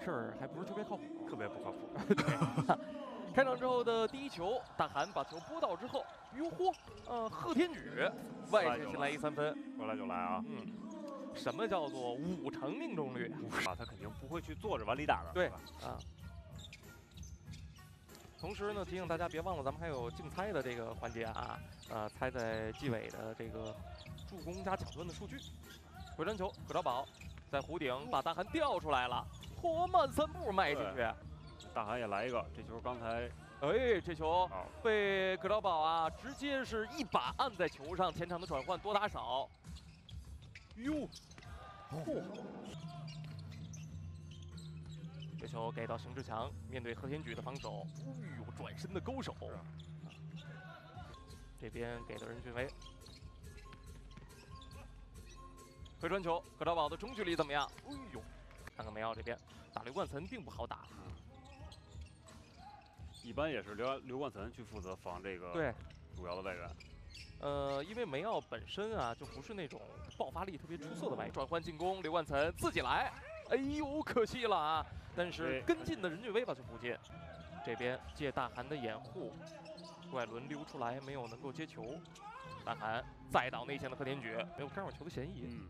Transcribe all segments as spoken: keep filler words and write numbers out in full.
事儿还不是特别靠谱， 特别不靠谱。 对。开场之后的第一球，大韩把球拨到之后，哟嚯，呃，贺天举外线先来一三分， 说来就来啊， 嗯，什么叫做五成命中率？ 啊，他肯定不会去坐着往里打的， 对啊。同时呢，提醒大家别忘了，咱们还有竞猜的这个环节啊，呃，猜在季尾的这个助攻加抢断的数据。回传球，葛兆宝在弧顶把大韩吊出来了，嚯，慢三步迈进去。 大韩也来一个，这球刚才， 哎，这球被葛兆宝啊，直接是一把按在球上，前场的转换多打少。哟，嚯！这球给到邢志强，面对贺天举的防守，哎呦，转身的勾手。这边给到任俊威，回传球，葛兆宝的中距离怎么样？哎呦，看看梅奥这边打刘冠岑并不好打。 一般也是刘刘冠岑去负责防这个对主要的外援。 呃，因为梅奥本身啊就不是那种爆发力特别出色的外援，转换进攻，刘冠岑自己来，哎呦，可惜了啊！但是跟进的任俊威把球补进，这边借大韩的掩护，郭艾伦溜出来没有能够接球，大韩再倒内线的贺天举，没有干扰球的嫌疑。 嗯，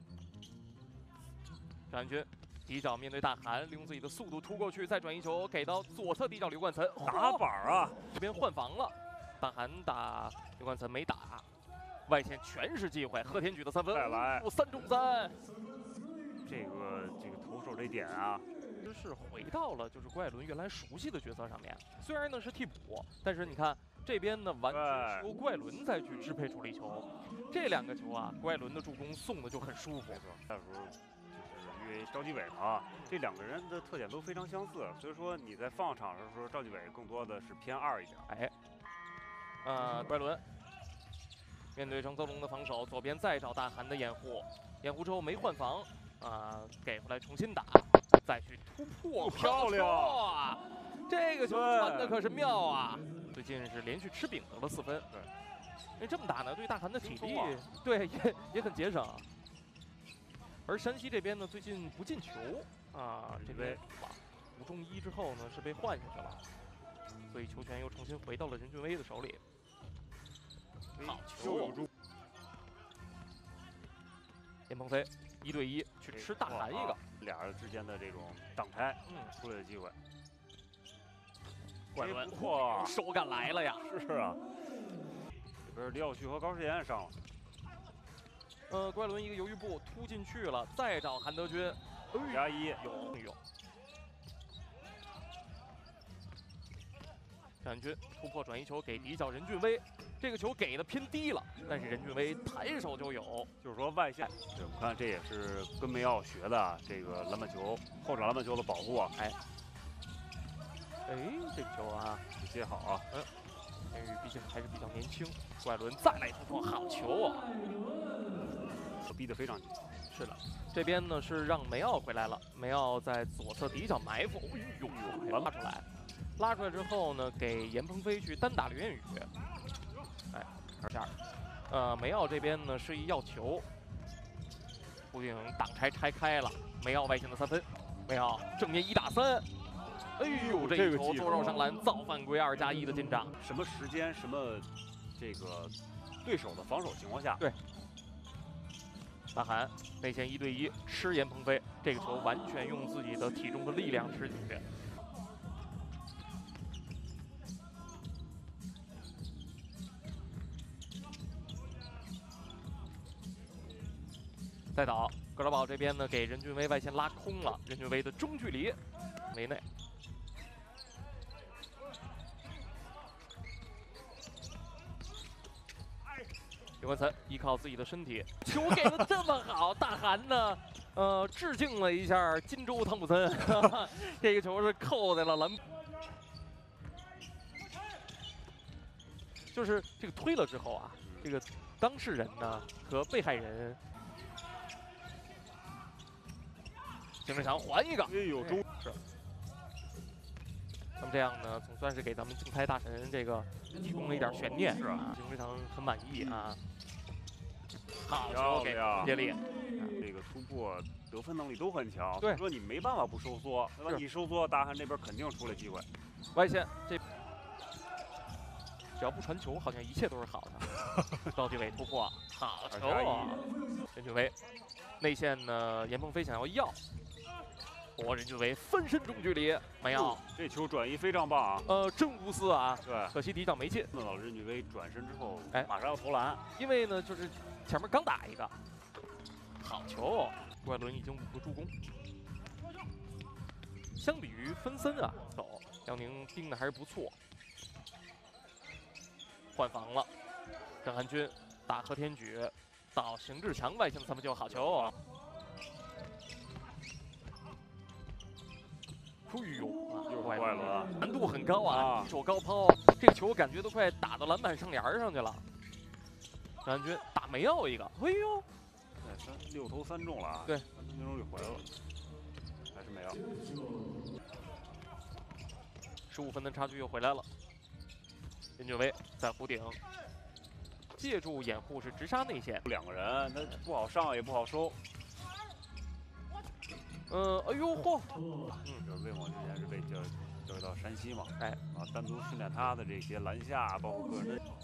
张安军。底角面对大韩，利用自己的速度突过去，再转移球给到左侧底角刘冠岑， 打板啊！ 这边换防了，大韩打刘冠岑没打，外线全是机会，贺天举的三分， 再来， 哦、三中三。 这个这个投手这点啊， 其实是回到了就是郭艾伦原来熟悉的角色上面。虽然呢是替补，但是你看这边呢完全是由郭艾伦再去支配主力球。这两个球啊，郭艾伦的助攻送的就很舒服。 那时候。因为赵继伟嘛，这两个人的特点都非常相似，所以说你在放场的时候，赵继伟更多的是偏二一点。 哎，呃，郭艾伦面对张泽龙的防守，左边再找大韩的掩护，掩护之后没换防啊、呃，给回来重新打，再去突破， 漂亮啊！这个球传的可是妙啊！最近是连续吃饼得了四分， 对， 因为这么打呢，对大韩的体力，啊、对也也很节省。而山西这边呢，最近不进球啊，这边五中一之后呢是被换下去了，所以球权又重新回到了任俊威的手里。好球！严鹏飞一对一去吃大韩一个， 俩人之间的这种挡拆， 嗯， 出来的机会。 郭艾伦，哇，手感来了呀！ 是啊，这边李晓旭和高世岩上了。 呃，郭艾伦一个犹豫步突进去了，再找韩德君， 加一有有。张安军突破转移球给底角任俊威，这个球给的偏低了，但是任俊威弹手就有， 就是说外线，我们看这也是跟梅奥学的这个篮板球后场篮板球的保护啊， 哎，哎，这个球啊接好啊， 嗯，因为毕竟还是比较年轻，郭艾伦再来一突破，好球啊！ 逼得非常紧。 是的，这边呢是让梅奥回来了，梅奥在左侧底角埋伏，哎呦呦，拉出来，拉出来之后呢，给严鹏飞去单打刘彦宇，哎，二下，呃，梅奥这边呢是一要球，弧顶挡拆拆开了，梅奥外线的三分，梅奥正面一打三，哎呦，这一球捉绕上篮造犯规，二加一的进账， 什么时间，什么这个对手的防守情况下， 对。大韩内线一对一吃严鹏飞，这个球完全用自己的体重的力量吃进去。再倒，葛兆宝这边呢给任俊威外线拉空了，任俊威的中距离没内。刘冠岑依靠自己的身体，球给的这么好，大韩呢，呃，致敬了一下金州汤普森，呵呵这个球是扣在了篮，就是这个推了之后啊，这个当事人呢和被害人，邢志强还一个， 哎呦，中是。那么这样呢，总算是给咱们竞猜大神这个提供了一点悬念， 是啊， 邢志强很满意啊。好球给接力， 这个突破得分能力都很强， 对， 说你没办法不收缩，对吧？你收缩，大汉这边肯定出来机会。 外线这只要不传球，好像一切都是好的。赵继伟突破，好球啊！任俊伟内线呢，严鹏飞想要要，我任俊伟翻身中距离没有， 这球转移非常棒啊！ 呃，真无私啊！ 对， 可惜第一脚没进。 看到任俊伟转身之后， 哎， 马上要投篮， 因为呢，就是前面刚打一个，好球！郭艾伦已经五个助攻。相比于芬森啊，走辽宁盯的还是不错。换防了，郑汉军大和天举到邢志强外线的三分球，好球啊！哎呦， 又怪了， 难度很高啊！一手高抛，这个球感觉都快打到篮板上沿上去了。郑汉军打梅奥一个，哎呦， 哎，三六投三中了啊！ 对， 三分钟就回来了，还是没有。 十五分的差距又回来了。任俊伟在弧顶，借助掩护是直杀内线， 两个人，他不好上也不好收。 嗯，哎呦嚯！ 嗯，就是魏某之前是被交交易到山西嘛， 哎， 啊，单独训练他的这些篮下，包括个人的。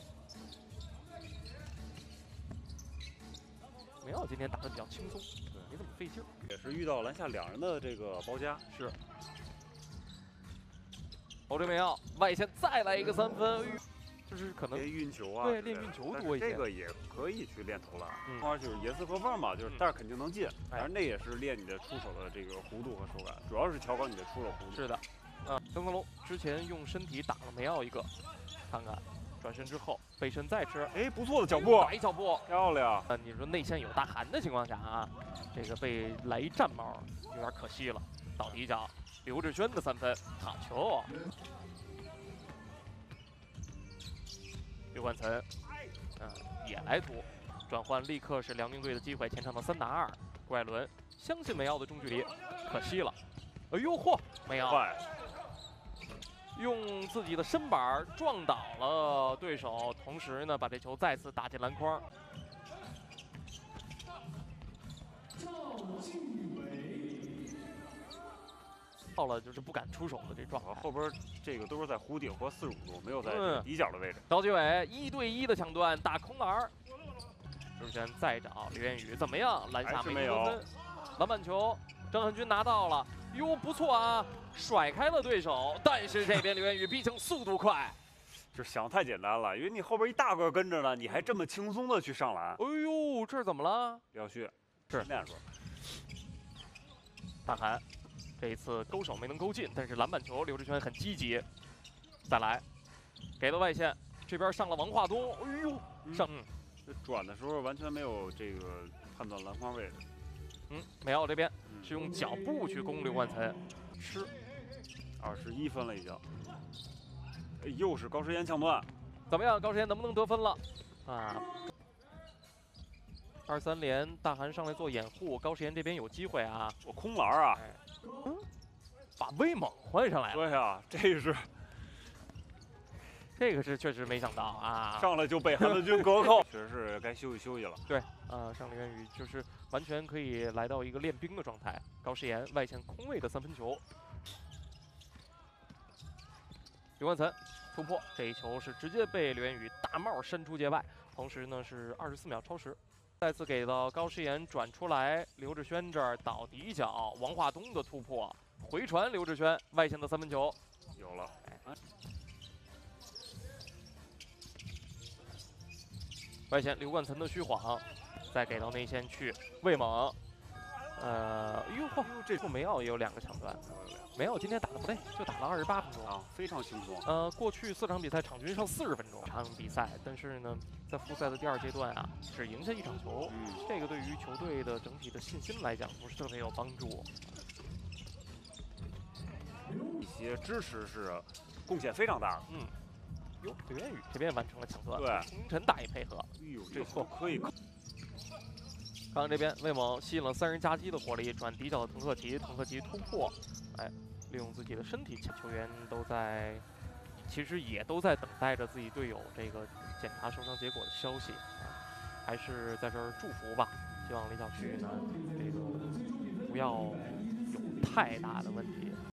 梅奥今天打得比较轻松，对，没怎么费劲儿。 也是遇到篮下两人的这个包夹。 是。O J Mayo奥外线再来一个三分，就是可能练运球啊， 对，练运球多一些。 这个也可以去练投篮， 嗯， 当然就是严丝合缝嘛，就是但是肯定能进， 哎， 当然那也是练你的出手的这个弧度和手感，主要是调高你的出手弧度。 是的，啊，曾泽龙之前用身体打了梅奥一个，看看转身之后背身再吃， 哎，不错的脚步， 打一脚步， 漂亮。 呃，你说内线有大韩的情况下啊，这个被来一战帽有点可惜了，倒底角。刘志轩的三分，好球、哦！刘冠岑，嗯、呃，也来突，转换立刻是辽宁队的机会，前场的三打二。郭艾伦相信梅奥的中距离，可惜了。哎呦嚯，梅奥用自己的身板撞倒了对手，同时呢把这球再次打进篮筐。到了就是不敢出手的这状态， 后边这个都是在弧顶或四十五度，没有在底角的位置。 高继伟一对一的抢断打空篮，刘志轩再找刘元宇，怎么样？篮下没得分，篮板球张汉军拿到了，哟不错啊，甩开了对手，但是这边刘元宇毕竟速度快， 就想太简单了，因为你后边一大个跟着呢，你还这么轻松的去上篮。 哎呦，这是怎么了？ 廖旭是那样说， 大韩。这一次勾手没能勾进，但是篮板球刘志轩很积极，再来，给了外线，这边上了王化东，哎呦，上， 嗯、这转的时候完全没有这个判断篮筐位置。 嗯，梅奥这边是用脚步去攻刘冠岑，吃， 二十一分了已经，哎，又是高诗岩抢断， 怎么样？高诗岩能不能得分了？啊，二三连，大韩上来做掩护，高诗岩这边有机会啊， 我空篮啊。 哎嗯，把威猛换上来了。 对啊，这是， 这个是确实没想到啊！ 上来就被韩德君隔扣，确实是该休息休息了。 对，啊，上刘元宇就是完全可以来到一个练兵的状态。高诗岩外线空位的三分球，刘冠岑突破，这一球是直接被刘元宇大帽扇出界外，同时呢是二十四秒超时。再次给到高诗岩转出来，刘志轩这儿倒底角，王化东的突破，回传刘志轩外线的三分球有了。哎、 外线刘冠岑的虚晃，再给到内线去魏猛，呃，哎呦嚯，这次梅奥也有两个抢断，梅奥今天打得不累，就打了二十八分钟啊，非常轻松。 呃，过去四场比赛场均上四十分钟，场比赛，但是呢。在复赛的第二阶段啊，只赢下一场球，嗯，这个对于球队的整体的信心来讲不是特别有帮助。 一些支持是贡献非常大的。 嗯，哟，刘元宇这边完成了抢断， 对， 清晨打一配合， 哎呦，这错可以。 刚刚这边魏猛吸引了三人夹击的火力，转底角的滕克奇，滕克奇突破，哎，利用自己的身体，球员都在。其实也都在等待着自己队友这个检查受伤结果的消息啊，还是在这儿祝福吧。希望李晓旭呢，这个不要有太大的问题。